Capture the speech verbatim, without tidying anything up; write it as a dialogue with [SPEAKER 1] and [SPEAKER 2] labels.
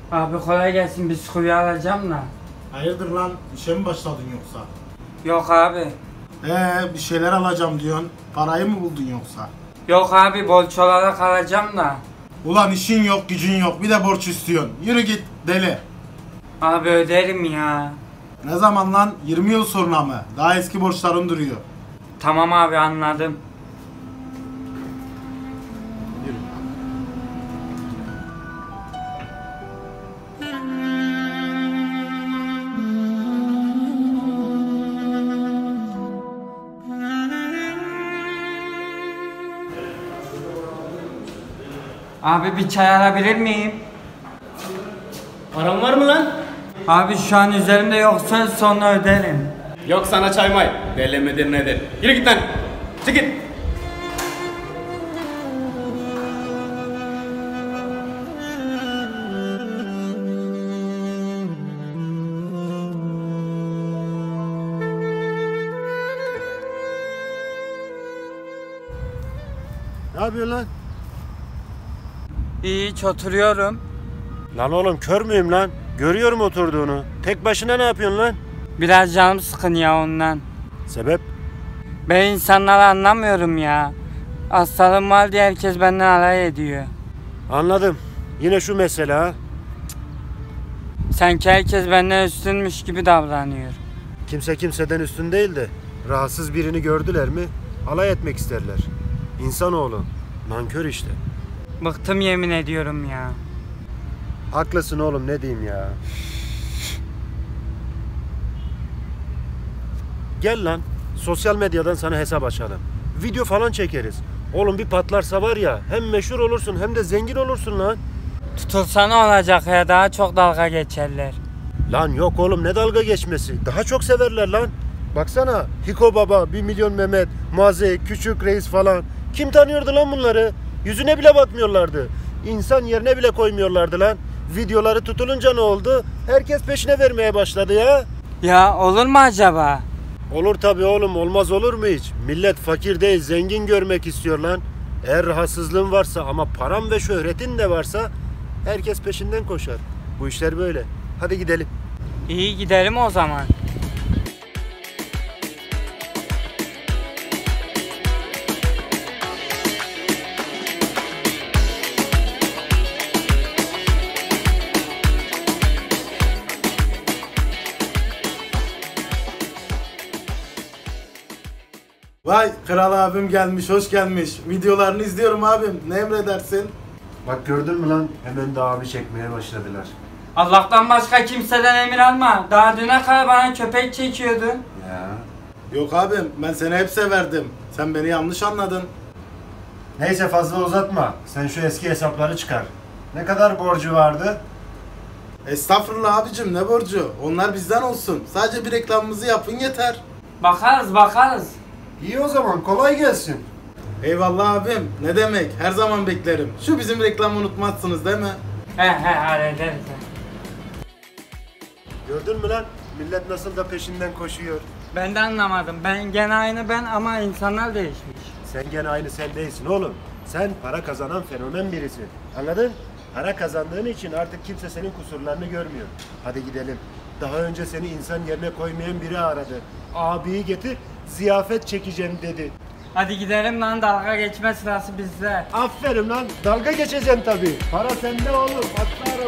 [SPEAKER 1] Abi kolay gelsin, bisküvi alacağım da.
[SPEAKER 2] Hayırdır lan, işe mi başladın yoksa?
[SPEAKER 1] Yok abi.
[SPEAKER 2] Ee bir şeyler alacağım diyorsun. Parayı mı buldun yoksa?
[SPEAKER 1] Yok abi, borç olarak alacağım da.
[SPEAKER 2] Ulan işin yok, gücün yok, bir de borç istiyorsun. Yürü git deli.
[SPEAKER 1] Abi öderim ya.
[SPEAKER 2] Ne zaman lan? yirmi yıl sonra mı? Daha eski borçların duruyor.
[SPEAKER 1] Tamam abi, anladım.
[SPEAKER 2] Yürü.
[SPEAKER 1] Abi bir çay alabilir miyim?
[SPEAKER 3] Param var mı lan?
[SPEAKER 1] Abi şu an üzerimde yoksa sonra öderim.
[SPEAKER 3] Yok sana çay may. Deli midir nedir? Yürü git lan. Çık git.
[SPEAKER 4] Ne yapıyorsun lan?
[SPEAKER 1] Hiç oturuyorum.
[SPEAKER 4] Lan oğlum kör müyüm lan? Görüyorum oturduğunu. Tek başına ne yapıyorsun lan?
[SPEAKER 1] Biraz canım sıkın ya ondan.
[SPEAKER 4] Sebep?
[SPEAKER 1] Ben insanları anlamıyorum ya. Hastalığım var diye herkes benden alay ediyor.
[SPEAKER 4] Anladım. Yine şu mesele ha.
[SPEAKER 1] Sanki herkes benden üstünmüş gibi davranıyor.
[SPEAKER 4] Kimse kimseden üstün değil de rahatsız birini gördüler mi alay etmek isterler. İnsanoğlu nankör işte.
[SPEAKER 1] Bıktım yemin ediyorum ya.
[SPEAKER 4] Haklısın oğlum, ne diyeyim ya. Gel lan sosyal medyadan sana hesap açalım. Video falan çekeriz. Oğlum bir patlarsa var ya hem meşhur olursun hem de zengin olursun lan.
[SPEAKER 1] Tutulsa ne olacak ya, daha çok dalga geçerler.
[SPEAKER 4] Lan yok oğlum, ne dalga geçmesi. Daha çok severler lan. Baksana Hiko Baba, bir milyon Mehmet, Maze, Küçük Reis falan. Kim tanıyordu lan bunları? Yüzüne bile bakmıyorlardı. İnsan yerine bile koymuyorlardı lan. Videoları tutulunca ne oldu? Herkes peşine vermeye başladı ya.
[SPEAKER 1] Ya olur mu acaba?
[SPEAKER 4] Olur tabii oğlum, olmaz olur mu hiç? Millet fakir değil zengin görmek istiyor lan. Eğer rahatsızlığın varsa ama param ve şöhretin de varsa herkes peşinden koşar. Bu işler böyle. Hadi gidelim.
[SPEAKER 1] İyi, gidelim o zaman.
[SPEAKER 2] Vay kral abim gelmiş, hoş gelmiş. Videolarını izliyorum abim. Ne emredersin?
[SPEAKER 4] Bak gördün mü lan? Hemen de abi çekmeye başladılar.
[SPEAKER 1] Allah'tan başka kimseden emir alma. Daha düne kadar bana köpek çekiyordun.
[SPEAKER 4] Ya.
[SPEAKER 2] Yok abim, ben seni hep severdim. Sen beni yanlış anladın.
[SPEAKER 4] Neyse fazla uzatma. Sen şu eski hesapları çıkar. Ne kadar borcu vardı?
[SPEAKER 2] Estağfurullah abicim, ne borcu? Onlar bizden olsun. Sadece bir reklamımızı yapın yeter.
[SPEAKER 1] Bakarız bakarız.
[SPEAKER 4] İyi o zaman, kolay gelsin.
[SPEAKER 2] Eyvallah abim. Ne demek? Her zaman beklerim. Şu bizim reklamı unutmazsınız değil mi?
[SPEAKER 1] He he, hallederiz.
[SPEAKER 4] Gördün mü lan? Millet nasıl da peşinden koşuyor.
[SPEAKER 1] Ben de anlamadım. Ben gene aynı ben ama insanlar değişmiş.
[SPEAKER 4] Sen gene aynı sen değilsin oğlum. Sen para kazanan fenomen birisin. Anladın? Para kazandığın için artık kimse senin kusurlarını görmüyor. Hadi gidelim. Daha önce seni insan yerine koymayan biri aradı. Abiyi getir, ziyafet çekeceğim dedi.
[SPEAKER 1] Hadi gidelim lan, dalga geçme sırası bizde.
[SPEAKER 4] Aferin lan, dalga geçeceksin tabii. Para sende oğlum, atla arabaya.